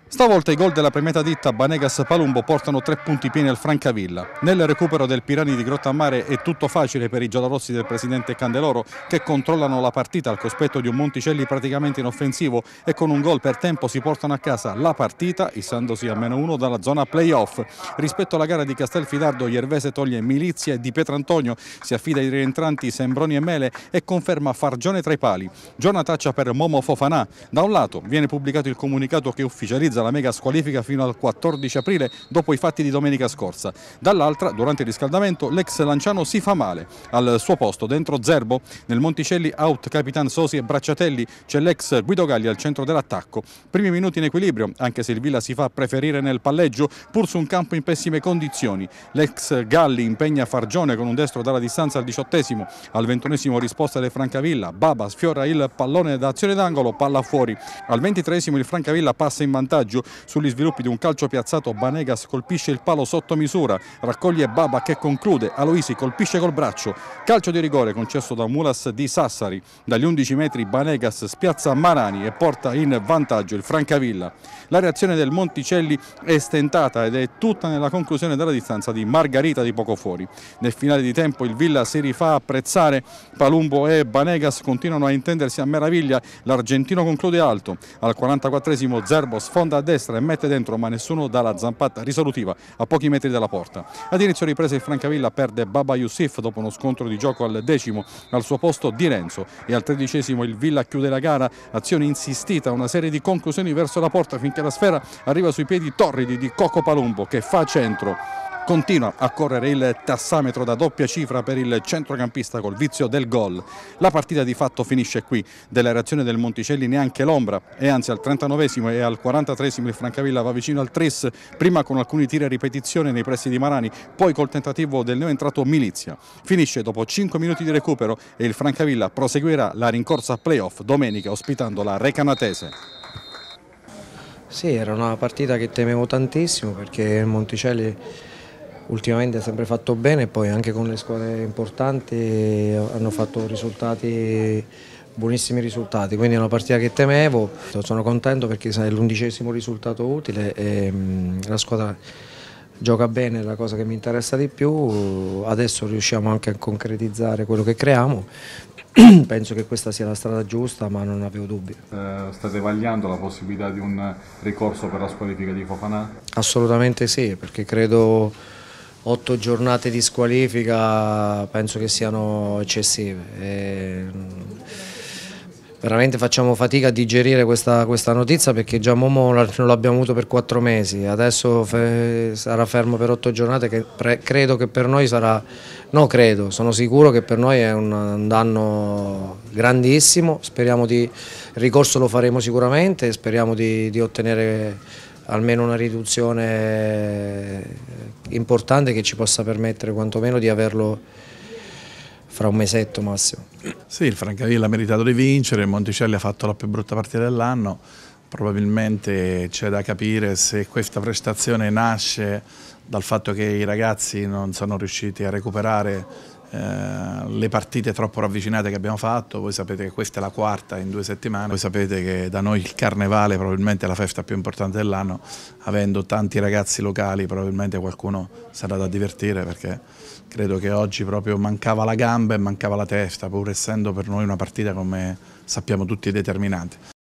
Stavolta i gol della premiata ditta Banegas Palumbo portano 3 punti pieni al Francavilla. Nel recupero del Pirani di Grottammare è tutto facile per i giallorossi del presidente Candeloro, che controllano la partita al cospetto di un Monticelli praticamente inoffensivo e con un gol per tempo si portano a casa la partita, issandosi a -1 dalla zona play-off. Rispetto alla gara di Castelfidardo, Iervese toglie Milizia e Di Pietrantonio, si affida ai rientranti Sembroni e Mele e conferma Fargione tra i pali. Giornataccia per Momo Fofanà. Da un lato viene pubblicato il comunicato che ufficializza la mega squalifica fino al 14 aprile dopo i fatti di domenica scorsa. Dall'altra, durante il riscaldamento, l'ex Lanciano si fa male. Al suo posto, dentro Zerbo, nel Monticelli out Capitan Sosi e Bracciatelli, c'è l'ex Guido Galli al centro dell'attacco. Primi minuti in equilibrio, anche se il Villa si fa preferire nel palleggio, pur su un campo in pessime condizioni. L'ex Galli impegna Fargione con un destro dalla distanza al 18esimo. Al 21esimo risposta del Francavilla, Baba sfiora il pallone da azione d'angolo, palla fuori. Al 23esimo il Francavilla passa in vantaggio. Sugli sviluppi di un calcio piazzato, Banegas colpisce il palo sotto misura, raccoglie Baba che conclude, Aloisi colpisce col braccio. Calcio di rigore concesso da Mulas di Sassari. Dagli 11 metri Banegas spiazza Marani e porta in vantaggio il Francavilla. La reazione del Monticelli è stentata ed è tutta nella conclusione della distanza di Margarita di poco fuori. Nel finale di tempo il Villa si rifà apprezzare, Palumbo e Banegas continuano a intendersi a meraviglia, l'argentino conclude alto. Al 44esimo Zerbo sfonda a destra e mette dentro, ma nessuno dà la zampata risolutiva a pochi metri dalla porta. Ad inizio ripresa il Francavilla perde Baba Youssef dopo uno scontro di gioco al 10° al suo posto Di Renzo, e al 13esimo il Villa chiude la gara, azione insistita, una serie di conclusioni verso la porta finché la sfera arriva sui piedi torridi di Coco Palumbo che fa centro. Continua a correre il tassametro da doppia cifra per il centrocampista col vizio del gol. La partita di fatto finisce qui. Della reazione del Monticelli neanche l'ombra, e anzi al 39esimo e al 43esimo il Francavilla va vicino al tris, prima con alcuni tiri a ripetizione nei pressi di Marani, poi col tentativo del neoentrato Milizia. Finisce dopo 5 minuti di recupero e il Francavilla proseguirà la rincorsa playoff domenica ospitando la Recanatese. Sì, era una partita che temevo tantissimo perché il Monticelli ultimamente ha sempre fatto bene, e poi anche con le squadre importanti hanno fatto buonissimi risultati, quindi è una partita che temevo. Sono contento perché è l'11° risultato utile e la squadra gioca bene, è la cosa che mi interessa di più. Adesso riusciamo anche a concretizzare quello che creiamo. Penso che questa sia la strada giusta, ma non avevo dubbi. State vagliando la possibilità di un ricorso per la squalifica di Fofanà? Assolutamente sì, perché credo 8 giornate di squalifica penso che siano eccessive. Veramente facciamo fatica a digerire questa notizia, perché già Momo non l'abbiamo avuto per 4 mesi, adesso sarà fermo per 8 giornate, che credo che per noi sarà, no credo, sono sicuro che per noi è un danno grandissimo. Speriamo il ricorso lo faremo sicuramente, speriamo di ottenere almeno una riduzione importante che ci possa permettere quantomeno di averlo fra un mesetto massimo. Sì, il Francavilla ha meritato di vincere, il Monticelli ha fatto la più brutta partita dell'anno. Probabilmente c'è da capire se questa prestazione nasce dal fatto che i ragazzi non sono riusciti a recuperare le partite troppo ravvicinate che abbiamo fatto. Voi sapete che questa è la 4ª in 2 settimane, voi sapete che da noi il Carnevale probabilmente è la festa più importante dell'anno, avendo tanti ragazzi locali probabilmente qualcuno sarà da divertire, perché credo che oggi proprio mancava la gamba e mancava la testa, pur essendo per noi una partita, come sappiamo tutti, determinante.